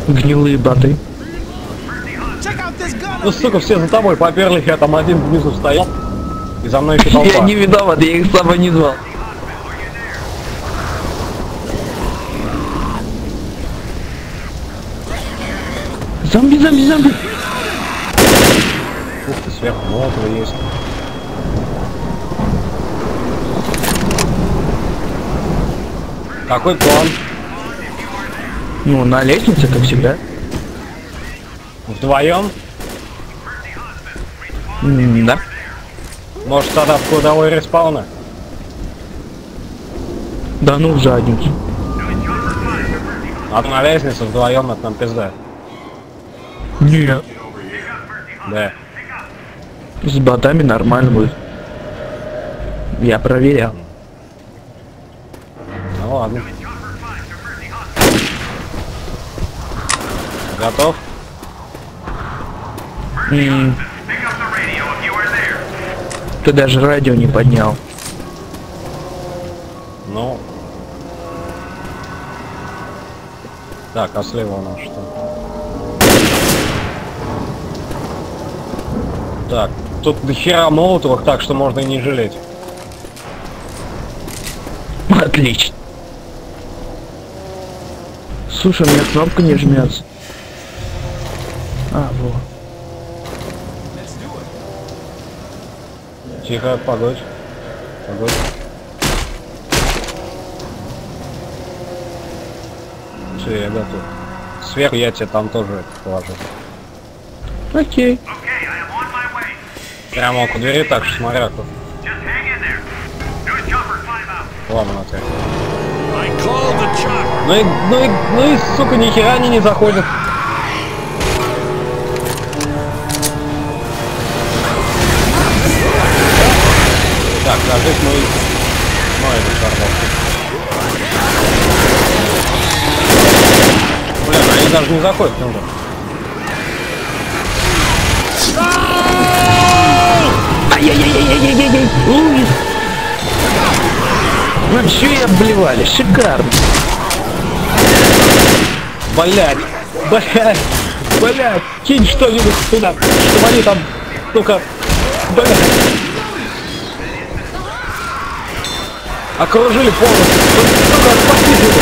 Гнилые боты. Ну, сука, все за тобой поперлись, я там один внизу стоял. И за мной еще толпа. Я не виноват, я их с собой не звал. Зомби, зомби, зомби. Ух ты, сверху молотовы есть. Какой план? Ну, на лестнице, как всегда. Вдвоем? Да. Может, тогда в кладовой респауна? Да ну в задницу. А на лестнице вдвоем это нам пизда. Нет. Да. С ботами нормально будет. Я проверял. Ну ладно. Готов? Ты даже радио не поднял. Ну. Так, а слева у нас что? Так, тут дохера молотовых, так что можно и не жалеть. Отлично. Слушай, у меня кнопка не жмется. А, вот. Тихо, погодь. Погодь. Все, я готов. Сверху я тебе там тоже это положу. Окей. Прямо около двери, так что смотря кто. Ладно, на тебя. Ну и, сука, нихера они не заходят. Так, ложись мой... Ну, это шарлотка. Блин, они даже не заходят к нему. Ай-яй-яй-яй-яй-яй-яй! Ужас! Вообще и обливали, шикарно! Блять! Блять! Блять! Кинь что-нибудь туда, чтобы они там... Ну-ка... Блять! Окружили полностью! Сука, спасите его!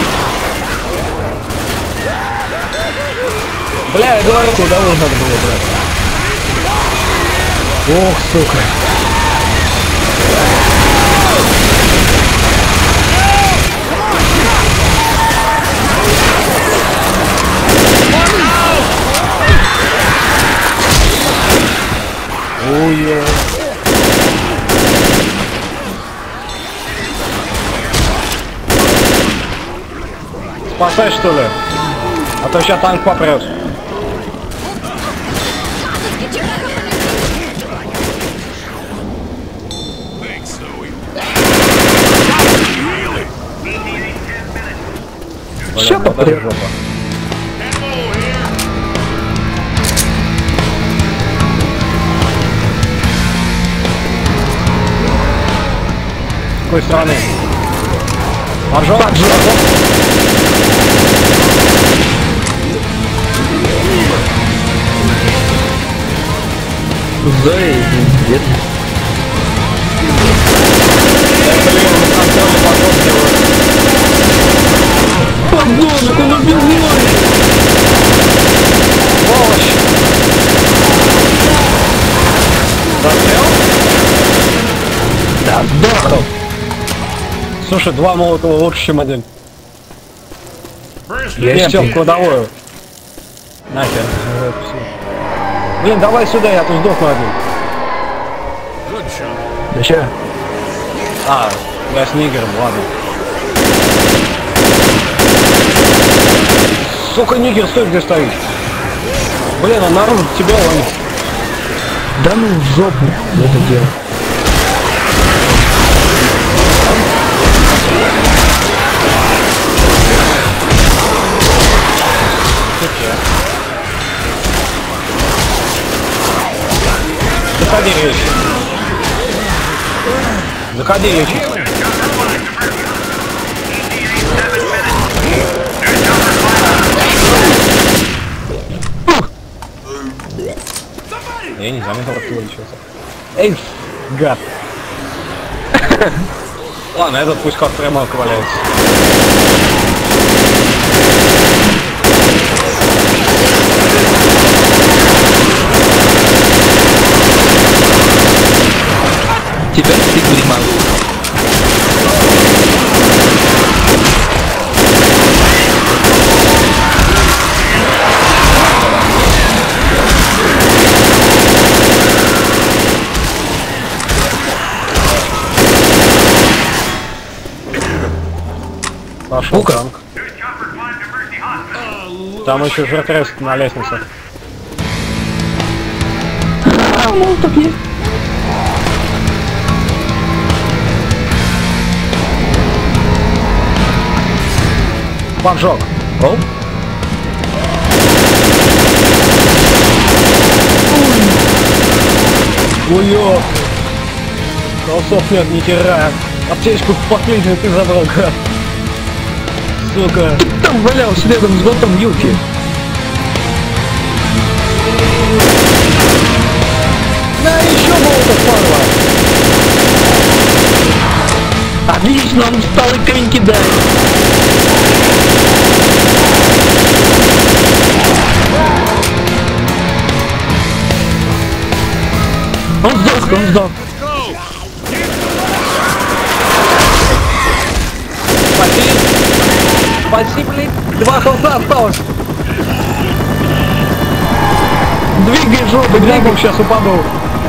Бля, я говорю, куда надо было брать. Ох, сука. Ой-ой. Спасай, что ли? А то сейчас танк попрет. Все попрет. С какой стороны? Поджог? Zoey, нет. Подонок, он убил Zoey! Сволочь! Застрял? Да, сдохнул! Слушай, два молотого лучше, чем один. Я Идем в кладовую. Нахер. Блин, давай сюда, я тут сдохну один. Да ща. А, я с нигером, ладно. Сука, нигер, стой, где стоишь. Блин, он наружу тебя ловит. Да ну в жопу это дело. Заходи, лечить. Заходи, лечить. заметил, как ты вылечился. Эй, гад. Ладно, этот пусть как прямо валяется. Тебя стигли могу. Пошел танк. Там еще жертрест на лестнице. Молотов есть. Поджог. О? Уё! Колосов нет, не теряя. Аптечку последнюю ты забрал, гад. Сука. Ты там валялся рядом с ботом Юки. На еще молотов, парва! Отлично, он встал и камень кидает. Он сдох, он сдох. Спаси! Спаси, блин! 2 холста осталось! Двигай жопу, Глянь, сейчас упаду!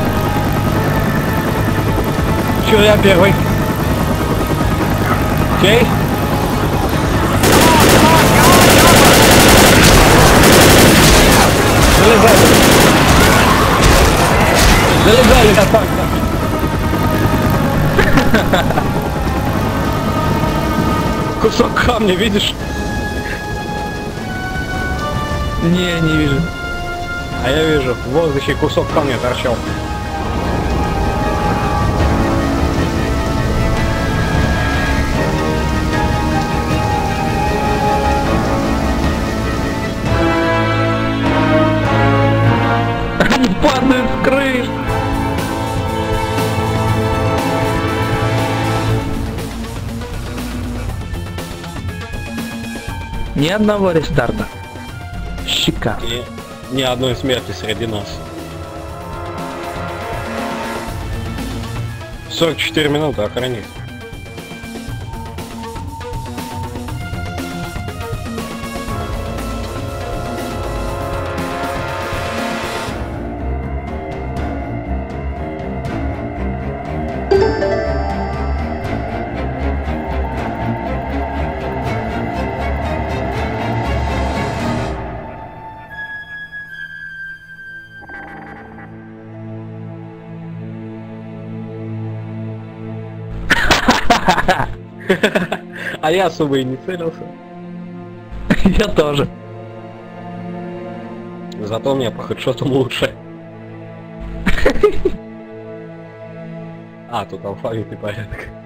Чё, я первый? Окей? Залезай! Залезай, я так! Кусок камня, видишь? Не, не вижу. А я вижу, в воздухе кусок камня торчал. Они падают в крыш. Ни одного рестарта. Шикарно. И ни одной смерти среди нас. 44 минуты, охранить. А я особо и не целился. Я тоже. Зато у меня по хедшотам лучше. А, тут алфавитный порядок.